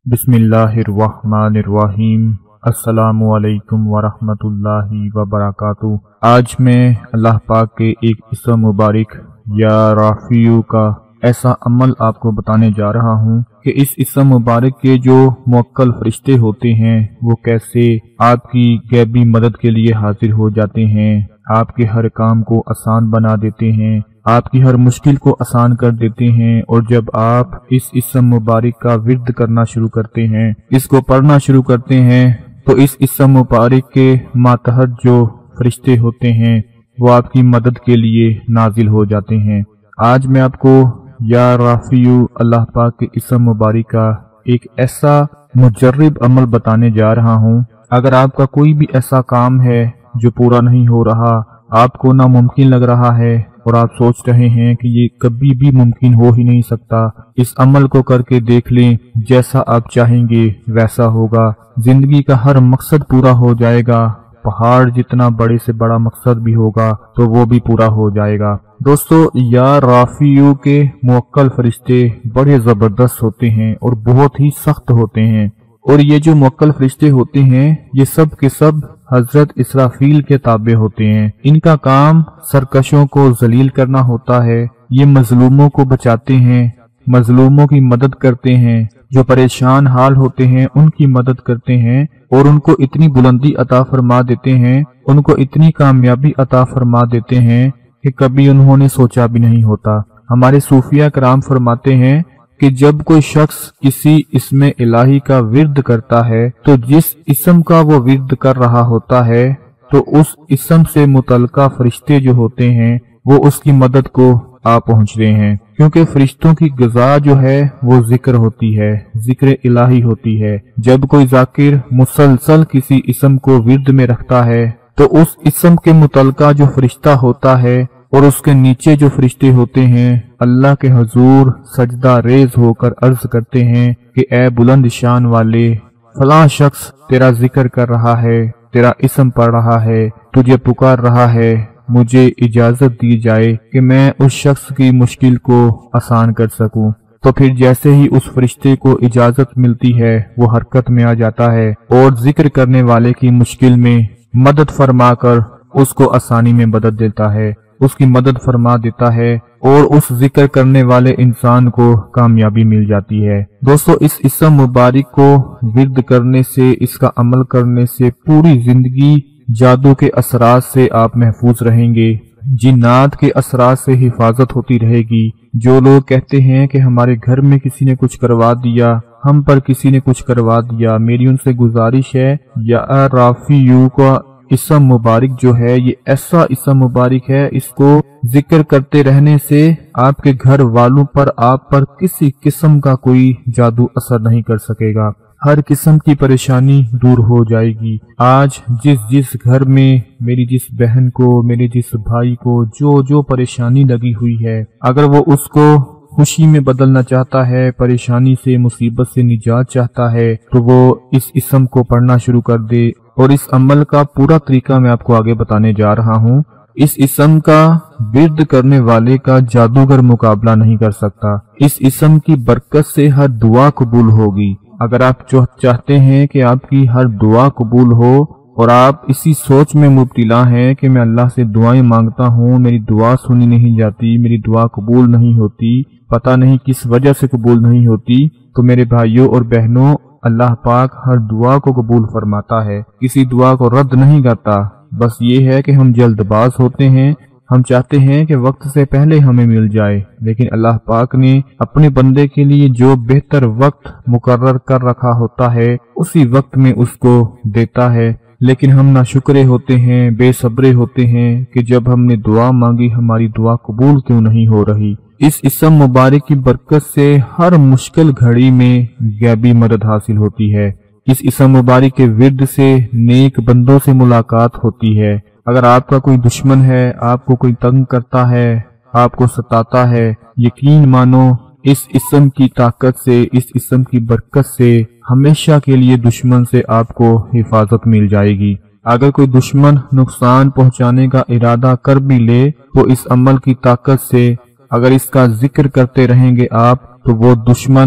बिस्मिल्लाहिर्रहमानिर्रहीम। अस्सलामुअलैकुम वरहमतुल्लाहि वबरकातुहू। आज मैं अल्लाह पाक के एक इसम मुबारक या राफियू का ऐसा अमल आपको बताने जा रहा हूँ कि इस इसम मुबारक के जो मुवक्कल फरिश्ते होते हैं वो कैसे आपकी गैबी मदद के लिए हाजिर हो जाते हैं, आपके हर काम को आसान बना देते हैं, आपकी हर मुश्किल को आसान कर देते हैं। और जब आप इस इसम मुबारक का विर्द करना शुरू करते हैं, इसको पढ़ना शुरू करते हैं, तो इस इसम मुबारक के मातहत जो फरिश्ते होते हैं वो आपकी मदद के लिए नाजिल हो जाते हैं। आज मैं आपको या राफियू अल्लाह पाक के इसम मुबारक का एक ऐसा मुजर्रिब अमल बताने जा रहा हूँ। अगर आपका कोई भी ऐसा काम है जो पूरा नहीं हो रहा, आपको नामुमकिन लग रहा है और आप सोच रहे हैं कि ये कभी भी मुमकिन हो ही नहीं सकता, इस अमल को करके देख लें, जैसा आप चाहेंगे वैसा होगा, जिंदगी का हर मकसद पूरा हो जाएगा, पहाड़ जितना बड़े से बड़ा मकसद भी होगा तो वो भी पूरा हो जाएगा। दोस्तों, या राफियू के मुवक्कल फरिश्ते बड़े जबरदस्त होते हैं और बहुत ही सख्त होते हैं। और ये जो मुवक्कल फरिश्ते होते हैं ये सब के सब हजरत इसराफील के ताबे होते हैं। इनका काम सरकशों को जलील करना होता है। ये मजलूमों को बचाते हैं, मजलूमों की मदद करते हैं, जो परेशान हाल होते हैं उनकी मदद करते हैं और उनको इतनी बुलंदी अता फरमा देते हैं, उनको इतनी कामयाबी अता फरमा देते हैं कि कभी उन्होंने सोचा भी नहीं होता। हमारे सूफिया कराम फरमाते हैं कि जब कोई शख्स किसी इस्मे इलाही का विर्द करता है तो जिस इस्म का वो विर्द कर रहा होता है तो उस इस्म से मुतल्लिका फरिश्ते जो होते हैं वो उसकी मदद को आ पहुंचते हैं, क्योंकि फरिश्तों की ग़िज़ा जो है वो जिक्र होती है, जिक्र इलाही होती है। जब कोई जाकिर मुसलसल किसी इस्म को विर्द में रखता है तो उस इस्म के मुतल्लिका जो फरिश्ता होता है और उसके नीचे जो फरिश्ते होते हैं अल्लाह के हुजूर सजदा रेज होकर अर्ज करते हैं कि ए बुलंद शान वाले, फलां शख्स तेरा जिक्र कर रहा है, तेरा इस्म पढ़ रहा है, तुझे पुकार रहा है, मुझे इजाजत दी जाए कि मैं उस शख्स की मुश्किल को आसान कर सकूं। तो फिर जैसे ही उस फरिश्ते को इजाजत मिलती है वो हरकत में आ जाता है और जिक्र करने वाले की मुश्किल में मदद फरमाकर उसको आसानी में बदल देता है, उसकी मदद फरमा देता है और उस जिक्र करने वाले इंसान को कामयाबी मिल जाती है। दोस्तों, इस इसम मुबारक को विर्द करने से, इसका अमल करने से पूरी जिंदगी जादू के असरात से आप महफूज रहेंगे, जिन्नात के असरात से हिफाजत होती रहेगी। जो लोग कहते हैं कि हमारे घर में किसी ने कुछ करवा दिया, हम पर किसी ने कुछ करवा दिया, मेरी उनसे गुजारिश है या राफियू का इसम मुबारक जो है ये ऐसा इसम मुबारक है, इसको जिक्र करते रहने से आपके घर वालों पर, आप पर किसी किस्म का कोई जादू असर नहीं कर सकेगा। हर किस्म की परेशानी दूर हो जाएगी। आज जिस घर में मेरी जिस बहन को, मेरे जिस भाई को जो जो परेशानी लगी हुई है, अगर वो उसको खुशी में बदलना चाहता है, परेशानी से, मुसीबत से निजात चाहता है, तो वो इस इसम को पढ़ना शुरू कर दे। और इस अमल का पूरा तरीका मैं आपको आगे बताने जा रहा हूँ। इस इसम का विर्द करने वाले का जादूगर मुकाबला नहीं कर सकता। इस इसम की बरकत से हर दुआ कबूल होगी। अगर आप चाहते हैं कि आपकी हर दुआ कबूल हो और आप इसी सोच में मुब्तिला हैं कि मैं अल्लाह से दुआएं मांगता हूँ, मेरी दुआ सुनी नहीं जाती, मेरी दुआ कबूल नहीं होती, पता नहीं किस वजह से कबूल नहीं होती, तो मेरे भाइयों और बहनों, अल्लाह पाक हर दुआ को कबूल फरमाता है, किसी दुआ को रद्द नहीं करता। बस ये है कि हम जल्दबाज होते हैं, हम चाहते हैं कि वक्त से पहले हमें मिल जाए, लेकिन अल्लाह पाक ने अपने बंदे के लिए जो बेहतर वक्त मुकर्रर कर रखा होता है उसी वक्त में उसको देता है। लेकिन हम नाशुक्रे होते हैं, बेसब्रे होते हैं कि जब हमने दुआ मांगी हमारी दुआ कबूल क्यों नहीं हो रही। इस इसम मुबारक की बरकत से हर मुश्किल घड़ी में गैबी मदद हासिल होती है। इस इसम मुबारक के विर्द से नेक बंदों से मुलाकात होती है। अगर आपका कोई दुश्मन है, आपको कोई तंग करता है, आपको सताता है, यकीन मानो इस इसम की ताकत से, इस इसम की बरकत से हमेशा के लिए दुश्मन से आपको हिफाजत मिल जाएगी। अगर कोई दुश्मन नुकसान पहुंचाने का इरादा कर भी ले तो इस अमल की ताकत से अगर इसका जिक्र करते रहेंगे आप तो वो दुश्मन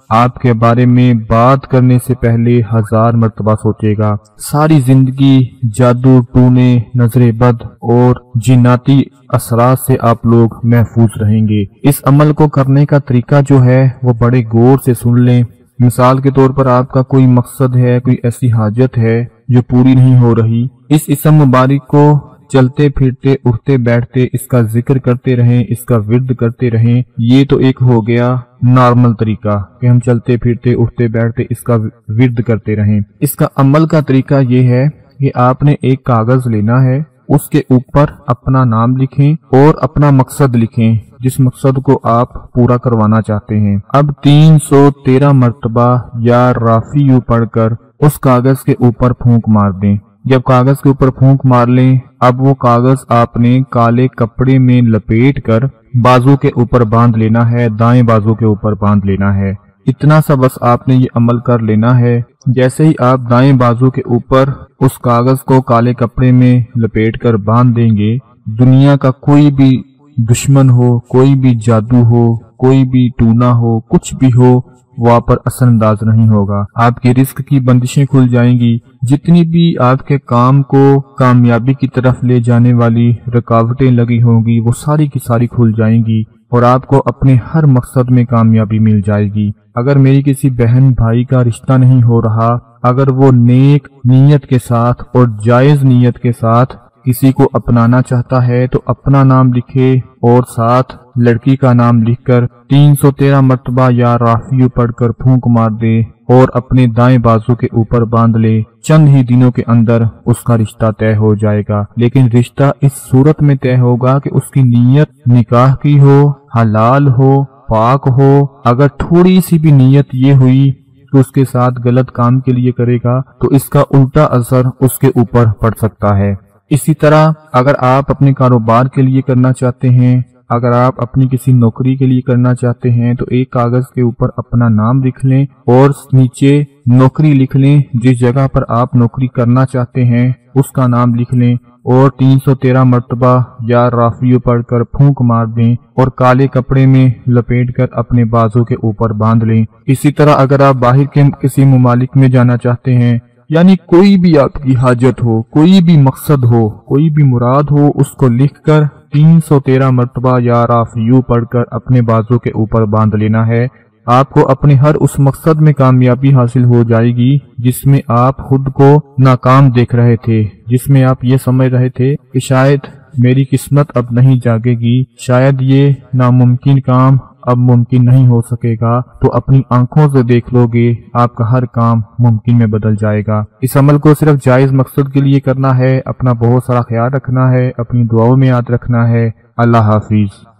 آپ کے بارے میں بات کرنے سے پہلے 1000 مرتبہ سوچے گا۔ ساری زندگی جادو ٹونے، نظر بد اور جناتی اثرات سے آپ لوگ محفوظ رہیں گے۔ اس عمل کو کرنے کا طریقہ جو ہے وہ بڑے غور سے سن لیں۔ مثال کے طور پر آپ کا کوئی مقصد ہے، کوئی ایسی حاجت ہے جو پوری نہیں ہو رہی، اس اسم مبارک کو چلتے پھرتے اٹھتے بیٹھتے اس کا ذکر کرتے رہیں، اس کا ورد کرتے رہیں۔ یہ تو ایک ہو گیا نارمل طریقہ کہ ہم چلتے پھرتے اٹھتے بیٹھتے اس کا ورد کرتے رہیں۔ اس کا عمل کا طریقہ یہ ہے کہ آپ نے ایک کاغذ لینا ہے، اس کے اوپر اپنا نام لکھیں اور اپنا مقصد لکھیں جس مقصد کو آپ پورا کروانا چاہتے ہیں۔ اب 313 مرتبہ یا رافیو پڑھ کر اس کاغذ کے اوپر پھونک مار دیں۔ جب کاغذ کے اوپر پھونک مار لیں، اب وہ کاغذ آپ نے کالے کپڑے میں لپیٹ کر بازو کے اوپر باندھ لینا ہے، دائیں بازو کے اوپر باندھ لینا ہے۔ اتنا سا بس آپ نے یہ عمل کر لینا ہے۔ جیسے ہی آپ دائیں بازو کے اوپر اس کاغذ کو کالے کپڑے میں لپیٹ کر باندھ دیں گے، دنیا کا کوئی بھی دشمن ہو، کوئی بھی جادو ہو، کوئی بھی ٹونا ہو، کچھ بھی ہو، وہ آپ پر اثر انداز نہیں ہوگا۔ آپ کے رزق کی بندشیں کھل جائیں گی، جتنی بھی آپ کے کام کو کامیابی کی طرف لے جانے والی رکاوٹیں لگی ہوں گی وہ ساری کی ساری کھل جائیں گی اور آپ کو اپنے ہر مقصد میں کامیابی مل جائے گی۔ اگر میری کسی بہن بھائی کا رشتہ نہیں ہو رہا، اگر وہ نیک نیت کے ساتھ اور جائز نیت کے ساتھ کسی کو اپنانا چاہتا ہے تو اپنا نام لکھے اور ساتھ لڑکی کا نام لکھ کر 313 مرتبہ یا رافیو پڑھ کر پھونک مار دے اور اپنے دائیں بازو کے اوپر باندھ لے۔ چند ہی دنوں کے اندر اس کا رشتہ طے ہو جائے گا، لیکن رشتہ اس صورت میں طے ہوگا کہ اس کی نیت نکاح کی ہو، حلال ہو، پاک ہو۔ اگر تھوڑی سی بھی نیت یہ ہوئی کہ اس کے ساتھ غلط کام کے لیے کرے گا تو اس کا الٹا اثر اس کے اوپر پڑ سکتا ہے۔ اسی طرح اگر آپ اپنے کاروبار کے لیے کرنا چاہتے ہیں، اگر آپ اپنی کسی نوکری کے لیے کرنا چاہتے ہیں تو ایک کاغذ کے اوپر اپنا نام لکھ لیں اور نیچے نوکری لکھ لیں، جس جگہ پر آپ نوکری کرنا چاہتے ہیں اس کا نام لکھ لیں اور 313 مرتبہ یا رافیو پڑھ کر پھونک مار دیں اور کالے کپڑے میں لپیٹ کر اپنے بازو کے اوپر باندھ لیں۔ اسی طرح اگر آپ باہر کے کسی ممالک میں جانا چاہتے ہیں، یعنی کوئی بھی آپ کی حاجت ہو، کوئی بھی مقصد ہو، کوئی بھی مراد ہو، اس کو لکھ کر 313 مرتبہ یا رافیو پڑھ کر اپنے بازو کے اوپر باندھ لینا ہے۔ آپ کو اپنے ہر اس مقصد میں کامیابی حاصل ہو جائے گی جس میں آپ خود کو ناکام دیکھ رہے تھے، جس میں آپ یہ سمجھ رہے تھے کہ شاید میری قسمت اب نہیں جاگے گی، شاید یہ ناممکن کام اب ممکن نہیں ہو سکے گا، تو اپنی آنکھوں سے دیکھ لو گے آپ کا ہر کام ممکن میں بدل جائے گا۔ اس عمل کو صرف جائز مقصد کے لیے کرنا ہے، اپنا بہت سارا خیال رکھنا ہے، اپنی دعاؤں میں یاد رکھنا ہے۔ اللہ حافظ۔